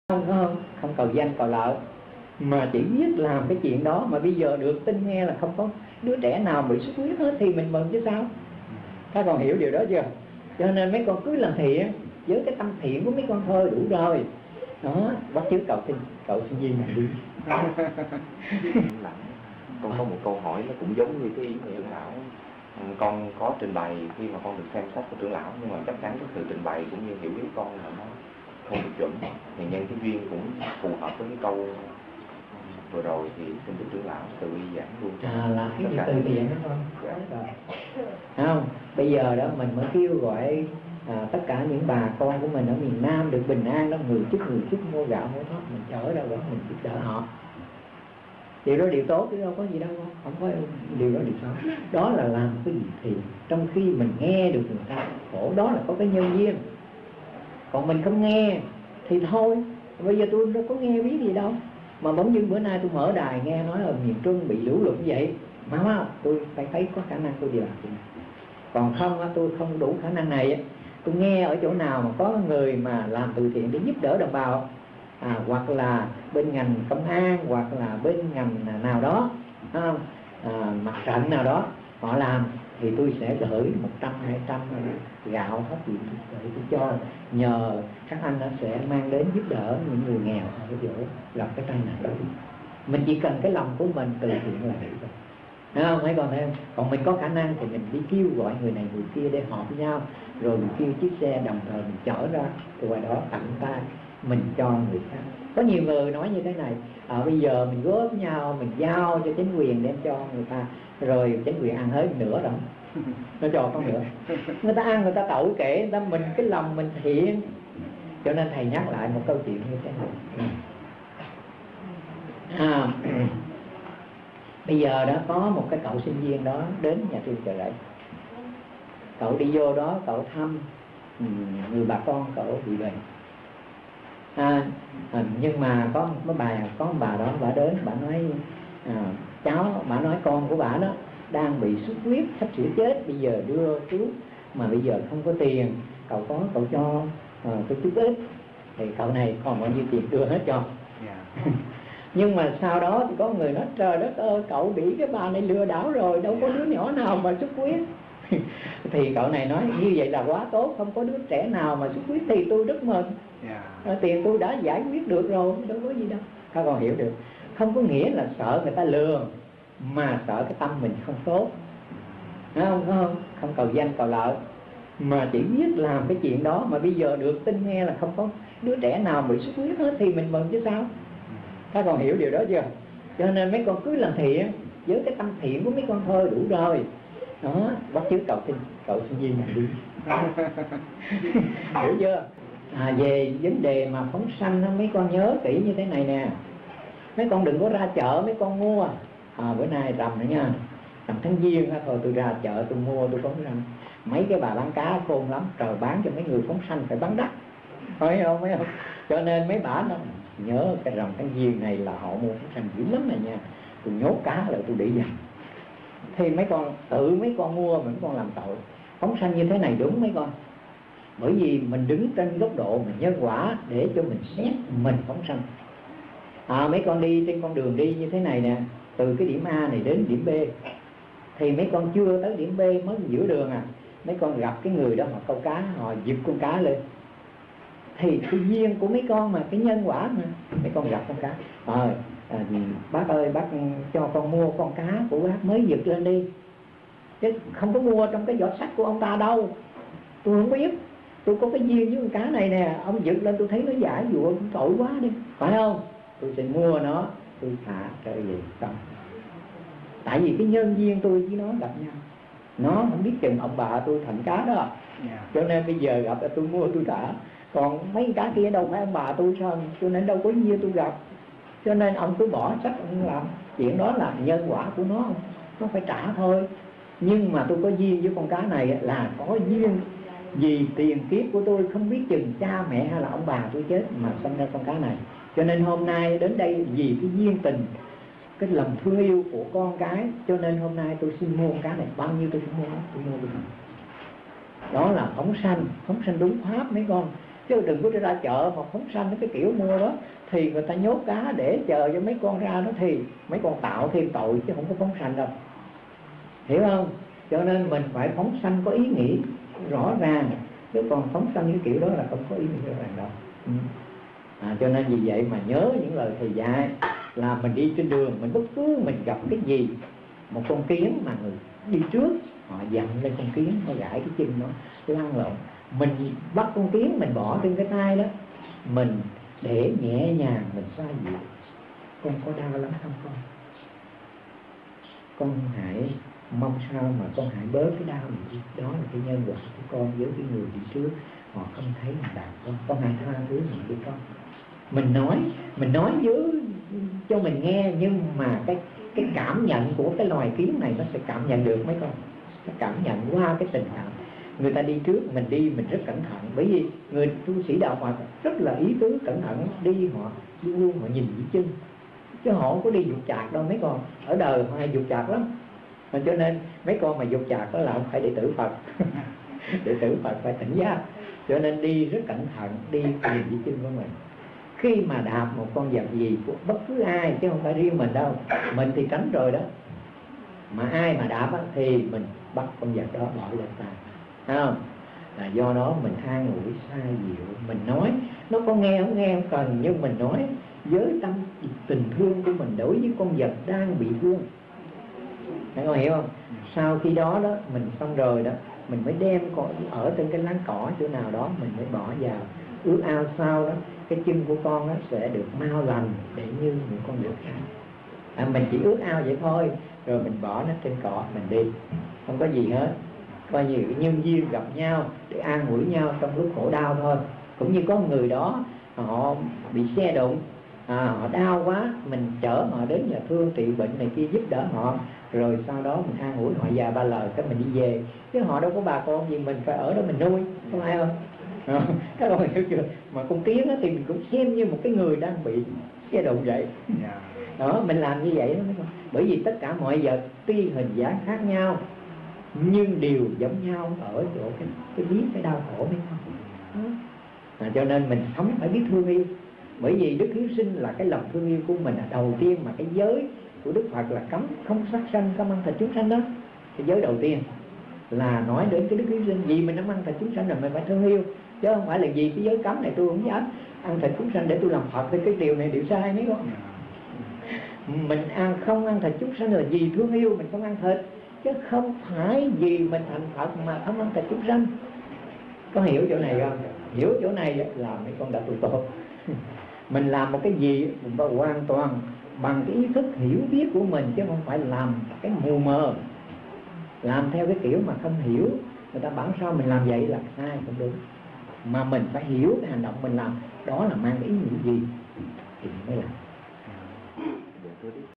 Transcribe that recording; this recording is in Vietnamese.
Không cầu danh cầu lợi, mà chỉ biết làm cái chuyện đó, mà bây giờ được tin nghe là không có đứa trẻ nào bị xuất huyết hết thì mình mừng chứ sao. Các con hiểu điều đó chưa? Cho nên mấy con cứ làm thiện với cái tâm thiện của mấy con thôi đủ rồi đó. Bắt chước cậu sinh viên này đi. Con có một câu hỏi nó cũng giống như cái ý của trưởng lão. Con có trình bày khi mà con được xem sách của trưởng lão, nhưng mà chắc chắn cái sự trình bày cũng như hiểu biết con là nó không được chuẩn. Thì nhân cái duyên cũng phù hợp với cái câu vừa rồi, thì xin đức trưởng lão từ bi giảng luôn. Là cái gì từ bi giảng đó không? Bây giờ đó mình mới kêu gọi tất cả những bà con của mình ở miền Nam được bình an đó, người chút mua gạo mua thóc, mình chở ra đó mình giúp đỡ họ. Điều đó điều tốt chứ đâu có gì đâu, không có điều đó điều xấu. Đó là làm cái gì thì trong khi mình nghe được người ta khổ, đó là có cái nhân duyên. Còn mình không nghe thì thôi. Bây giờ tôi đâu có nghe biết gì đâu, mà bỗng dưng bữa nay tôi mở đài nghe nói ở miền Trung bị lũ lụt như vậy, mà tôi phải thấy có khả năng tôi đi làm chuyện này. Còn không tôi không đủ khả năng này. Tôi nghe ở chỗ nào mà có người mà làm từ thiện để giúp đỡ đồng bào, hoặc là bên ngành công an, hoặc là bên ngành nào đó, mặt trận nào đó họ làm, thì tôi sẽ gửi 100, 200 gạo hết gì để tôi cho, nhờ các anh nó sẽ mang đến giúp đỡ những người nghèo ở chỗ gặp cái tai nạn đó. Mình chỉ cần cái lòng của mình từ thiện là được rồi. Thấy không? Mấy con thấy không? Còn mình có khả năng thì mình đi kêu gọi người này người kia để họp với nhau, rồi mình kêu chiếc xe đồng thời mình chở ra từ ngoài đó tặng tay mình cho người khác. Có nhiều người nói như thế này, bây giờ mình góp với nhau, mình giao cho chính quyền đem cho người ta, rồi chính quyền ăn hết nửa rồi nó cho không nữa, người ta ăn người ta tẩu kể, người ta mình cái lòng mình thiện. Cho nên thầy nhắc lại một câu chuyện như thế này. Bây giờ đó có một cái cậu sinh viên đó đến nhà tôi Chợ Rẫy. Cậu đi vô đó cậu thăm người bà con cậu bị bệnh. Nhưng mà có một bà đó, bà đến, bà nói bà nói con của bà đó đang bị xuất huyết sắp sửa chết, bây giờ đưa cứu mà bây giờ không có tiền, cậu có cậu cho tôi chút ít. Thì cậu này còn bao nhiêu tiền đưa hết cho. Nhưng mà sau đó thì có người nói trời đất ơi, cậu bị cái bà này lừa đảo rồi, đâu có đứa nhỏ nào mà xuất huyết. Thì cậu này nói như vậy là quá tốt, không có đứa trẻ nào mà xuất huyết thì tôi rất mừng. Tiền tôi đã giải quyết được rồi, đâu có gì đâu. Các con hiểu được, không có nghĩa là sợ người ta lừa, mà sợ cái tâm mình không tốt. Không cầu danh cầu lợi, mà chỉ biết làm cái chuyện đó, mà bây giờ được tin nghe là không có đứa trẻ nào bị xuất huyết hết thì mình mừng chứ sao. Các con hiểu điều đó chưa? Cho nên mấy con cứ làm thiện với cái tâm thiện của mấy con thôi đủ rồi đó. Bắt chước cậu sinh viên này đi. Hiểu chưa? Về vấn đề mà phóng sanh đó, mấy con nhớ kỹ như thế này nè. Mấy con đừng có ra chợ mấy con mua. Bữa nay rằm nữa nha, rằm tháng Giêng thôi tôi ra chợ tôi mua tôi phóng sanh. Mấy cái bà bán cá khôn lắm, trời bán cho mấy người phóng sanh phải bán đắt, phải không? Cho nên mấy bà nó nhớ cái rằm tháng Giêng này là họ mua phóng sanh dữ lắm này nha, tôi nhốt cá lại tôi để dành. Thì mấy con tự mấy con mua, mấy con làm tội. Phóng sanh như thế này đúng mấy con, bởi vì mình đứng trên góc độ mình nhân quả để cho mình xét mình phóng sanh. Mấy con đi trên con đường đi như thế này nè, từ cái điểm A này đến điểm B, thì mấy con chưa tới điểm B mới giữa đường mấy con gặp cái người đó họ câu cá, họ giật con cá lên, thì cái duyên của mấy con mà, cái nhân quả mà mấy con gặp con cá. Bác ơi, bác cho con mua con cá của bác mới giật lên đi, chứ không có mua trong cái giỏ sách của ông ta đâu, tôi không biết, tôi có cái duyên với con cá này nè, ông giật lên tôi thấy nó giải dụa tội quá đi, phải không? Tôi sẽ mua nó, tôi thả trở về xong. Tại vì cái nhân duyên tôi với nó gặp nhau, nó không biết chừng ông bà tôi thành cá đó, cho nên bây giờ gặp là tôi mua tôi thả. Còn mấy cá kia đâu phải ông bà tôi sao, cho nên đâu có duyên tôi gặp, cho nên ông cứ bỏ sách ông làm chuyện đó là nhân quả của nó phải trả thôi. Nhưng mà tôi có duyên với con cá này là có duyên vì tiền kiếp của tôi không biết chừng cha mẹ hay là ông bà tôi chết mà sinh ra con cá này. Cho nên hôm nay đến đây vì cái duyên tình, cái lòng thương yêu của con cái, cho nên hôm nay tôi xin mua con cá này, bao nhiêu tôi cũng mua, tôi mua được. Đó là phóng sanh đúng pháp mấy con. chứ đừng có ra chợ mà phóng sanh cái kiểu mua đó, thì người ta nhốt cá để chờ cho mấy con ra đó, thì mấy con tạo thêm tội chứ không có phóng sanh đâu, hiểu không? Cho nên mình phải phóng sanh có ý nghĩ rõ ràng, chứ còn phóng sanh cái kiểu đó là không có ý nghĩa rõ ràng đâu. Cho nên vì vậy mà nhớ những lời thầy dạy, là mình đi trên đường, mình bất cứ mình gặp cái gì, một con kiến mà người đi trước họ dặn lên con kiến, nó gãi cái chân nó lăn lộn, mình bắt con kiến mình bỏ trên cái tay đó, mình để nhẹ nhàng mình xoa dịu: con có đau lắm không con hãy mong sao mà con hãy bớt cái đau này đi. Đó là cái nhân quả của con với cái người đi trước, họ không thấy mình đau con hãy tha thứ mình đi con. Mình nói với cho mình nghe, nhưng mà cái cảm nhận của cái loài kiến này nó sẽ cảm nhận được mấy con, nó cảm nhận qua cái tình cảm. Người ta đi trước, mình đi mình rất cẩn thận, bởi vì người tu sĩ đạo Phật rất là ý tứ cẩn thận, đi họ luôn họ nhìn dưới chân, chứ họ không có đi dục chạc đâu mấy con. Ở đời họ hay dục chạc lắm, cho nên mấy con mà dục chạc đó là không phải đệ tử Phật. Đệ tử Phật phải tỉnh giác, cho nên đi rất cẩn thận, đi nhìn dưới chân của mình. Khi mà đạp một con vật gì của bất cứ ai, chứ không phải riêng mình đâu, mình thì tránh rồi đó, mà ai mà đạp thì mình bắt con vật đó bỏ lên tay, thấy không? Là do đó mình an ủi xoa dịu, mình nói nó có nghe không nghe không cần, nhưng mình nói với tâm tình thương của mình đối với con vật đang bị thương. Các con hiểu không? Sau khi đó đó mình xong rồi đó, mình mới đem ở trên cái láng cỏ chỗ nào đó, mình mới bỏ vào ước ao sau đó cái chân của con nó sẽ được mau lành để như những con vật khác. Mình chỉ ước ao vậy thôi, rồi mình bỏ nó trên cỏ mình đi, không có gì hết. Coi như nhân duyên gặp nhau để an ủi nhau trong lúc khổ đau thôi. Cũng như có người đó họ bị xe đụng, họ đau quá, mình chở họ đến nhà thương trị bệnh này kia, giúp đỡ họ, rồi sau đó mình an ủi họ vài ba lời cái mình đi về, chứ họ đâu có bà con gì mình phải ở đó mình nuôi, không ai không? Các bạn hiểu chưa? Mà con kiến thì mình cũng xem như một cái người đang bị xe đụng vậy. Đó, mình làm như vậy đó. Bởi vì tất cả mọi vật tuy hình dáng khác nhau nhưng đều giống nhau ở chỗ cái biết cái đau khổ mấy con. Cho nên mình sống phải biết thương yêu, bởi vì Đức Hiếu Sinh là cái lòng thương yêu của mình là đầu tiên, mà cái giới của Đức Phật là cấm không sát sanh, không ăn thịt chúng sanh đó. Cái giới đầu tiên là nói đến cái Đức Hiếu Sinh, vì mình đã ăn thịt chúng sanh rồi mình phải thương yêu, chứ không phải là vì cái giới cấm này tôi không dám ăn thịt chúng sanh để tôi làm Phật, thì cái điều này điều sai mấy con. Mình không ăn thịt chúng sanh là vì thương yêu mình không ăn thịt, chứ không phải vì mình thành Phật mà không ăn thịt chúng sanh. Có hiểu chỗ này không? Hiểu chỗ này là mấy con đã tu tốt. Mình làm một cái gì hoàn toàn bằng cái ý thức hiểu biết của mình, chứ không phải làm cái mù mờ, làm theo cái kiểu mà không hiểu. Người ta bảo sao mình làm vậy là sai, không đúng. Mà mình phải hiểu cái hành động mình làm đó là mang cái ý nghĩa gì thì mới làm.